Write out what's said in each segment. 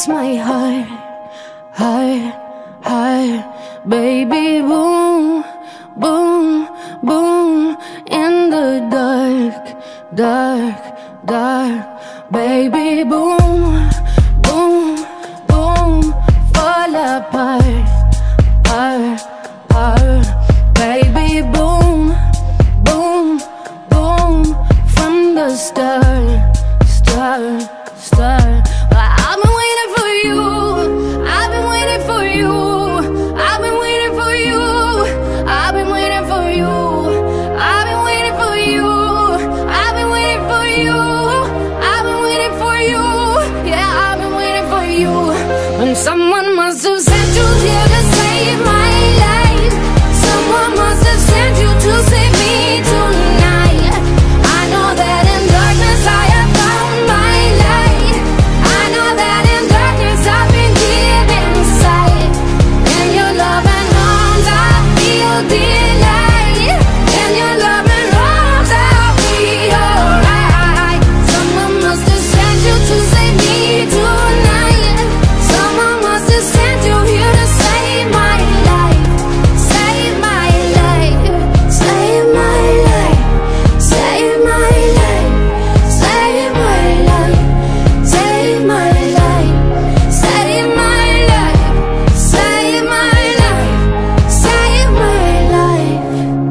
beats my heart, heart, heart. Baby, boom, boom, boom. In the dark, dark, dark. Baby, boom, boom, boom. Fall apart, heart, heart. Baby, boom, boom, boom. From the start, start, start. I've been waiting for you, I've been waiting for you, I've been waiting for you, I've been waiting for you, I've been waiting for you, I've been waiting for you, I've been waiting for you, yeah, I've been waiting for you. When someone must have sent you here to save my life, someone must have sent you to save me tonight. I know that in darkness I have found my light. I know that in darkness I've been given sight. In your loving arms I feel delight. In your loving arms I'll be alright. Someone must have sent you to save me tonight. Someone must have sent you here to save my life. Save my life. Save my life. Save my life. Save my life. Save my life. Save my life. Save my life. Save my life.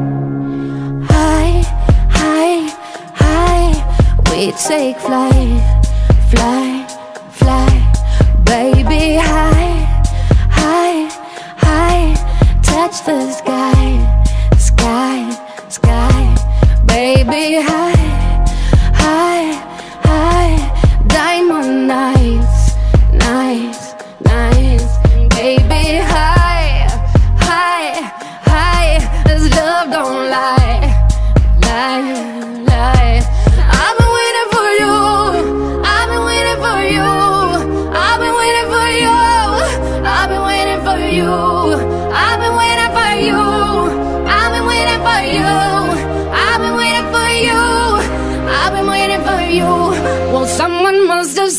High, high, high. We take flight, fly, fly. Baby, high, high, high. Touch the sky, sky, sky. Baby, high, high, high. Diamond nights, nights, nights. Baby, high, high, high. This love don't lie, lie, lie. I've been waiting for you, I've been waiting for you, I've been waiting for you, I've been waiting for you, I've been waiting for you, I've been waiting for you, I've been waiting for you, I've been waiting for you. Well, someone must have